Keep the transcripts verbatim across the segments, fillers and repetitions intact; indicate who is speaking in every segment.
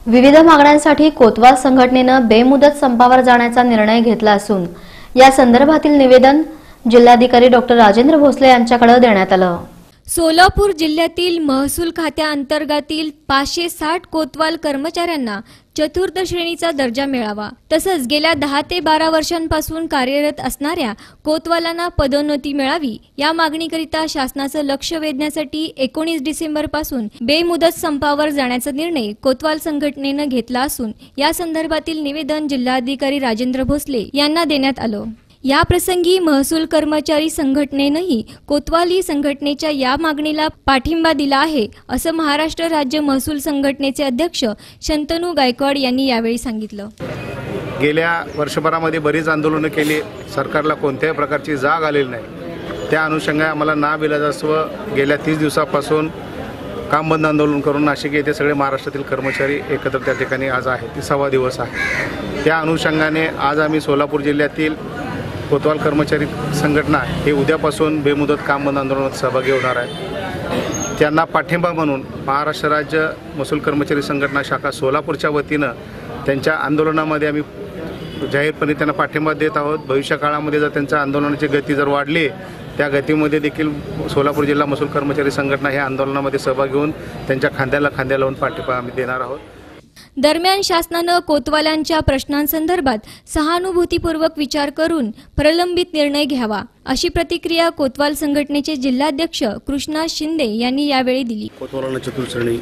Speaker 1: विविध मागण्यांसाठी कोतवाल संघटनेनं बेमुदत संपावर जाण्याचा निर्णय घेतला असून या संदर्भातील निवेदन जिल्हाधिकारी डॉक्टर राजेंद्र भोसले यांच्याकडे देण्यात आलं।
Speaker 2: सोलापूर जिल्ह्यातील महसूल खात्याअंतर्गतील पाचशे साठ कोतवाल कर्मचाऱ्यांना चतुर्थ श्रेणीचा दर्जा मिळावा, तसंच गेल्या दहा ते बारा वर्षांपासून कार्यरत असणाऱ्या कोतवालांना पदोन्नती मिळावी या मागणीकरिता शासनाचं लक्ष वेधण्यासाठी एकोणीस डिसेंबर पासून बेमुदत संपावर जाण्याचा निर्णय कोतवाल संघटनेनं घेतला असून या संदर्भातील निवेदन जिल्हाधिकारी राजेंद्र भोसले यांना देण्यात आलं। या प्रसंगी महसूल कर्मचारी संघटनेनंही कोतवाली संघटनेच्या या मागणीला पाठिंबा दिला आहे, असं महाराष्ट्र राज्य महसूल संघटनेचे अध्यक्ष शंतनू गायकवाड यांनी यावेळी सांगितलं।
Speaker 3: गेल्या वर्षभरामध्ये बरीच आंदोलनं केली, सरकारला कोणत्याही प्रकारची जाग आलेली नाही। त्या अनुषंगाने आम्हाला नाविलाजास्व गेल्या तीस दिवसापासून काम बंद आंदोलन करून नाशिक येथे सगळे महाराष्ट्रातील कर्मचारी एकत्र त्या ठिकाणी आज आहे, ती सव्वा दिवस आहे। त्या अनुषंगाने आज आम्ही सोलापूर जिल्ह्यातील कोतवाल कर्मचारी संघटना हे उद्यापासून बेमुदत काम बंद आंदोलनात सहभागी होणार आहे। त्यांना पाठिंबा म्हणून महाराष्ट्र राज्य महसूल कर्मचारी संघटना शाखा सोलापूरच्या वतीनं त्यांच्या आंदोलनामध्ये आम्ही जाहीरपणे त्यांना पाठिंबा देत आहोत। भविष्य काळामध्ये जर त्यांच्या आंदोलनाची गती जर वाढली, त्या गतीमध्ये देखील सोलापूर जिल्हा महसूल कर्मचारी संघटना हे आंदोलनामध्ये सहभागी होऊन त्यांच्या खांद्याला खांद्या लावून पाठिंबा आम्ही देणार आहोत।
Speaker 2: दरम्यान शासनानं कोतवालांच्या प्रश्नांसंदर्भात सहानुभूतीपूर्वक विचार करून प्रलंबित निर्णय घ्यावा, अशी प्रतिक्रिया कोतवाल संघटनेचे जिल्हाध्यक्ष कृष्णा शिंदे यांनी यावेळी दिली।
Speaker 4: कोतवालांना चतुर्थ श्रेणी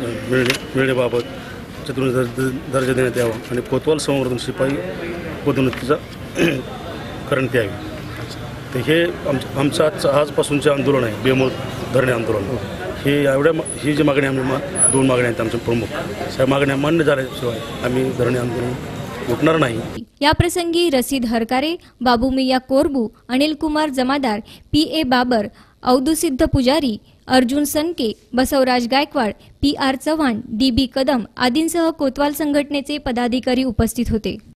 Speaker 4: मिळण्याबाबत चतुर्थ दर्जा देण्यात यावा आणि कोतवाल संवर्धन शिपाई पदोन्नतीचा करण्यात यावी। तर हे आमचं आज आजपासूनचे आंदोलन आहे, बेमुदत धरणे आंदोलन। हे एवढ्या ही जी मागणी आम्ही दोन मागण्या आहेत आमच्या प्रमुख, त्या मागण्या मान्य झाल्याशिवाय आम्ही धरणे आंदोलन उठणार नाही।
Speaker 2: या प्रसंगी रसीद Harkare, Babu Miya Korbu, Anil Kumar Jamadar, P A Babar, Avdhusiddh Pujari, Arjun Sanke, Basavraj Gaikwad, P R Chavan, D B Kadam आदींसह कोतवाल संघटनेचे पदाधिकारी उपस्थित होते।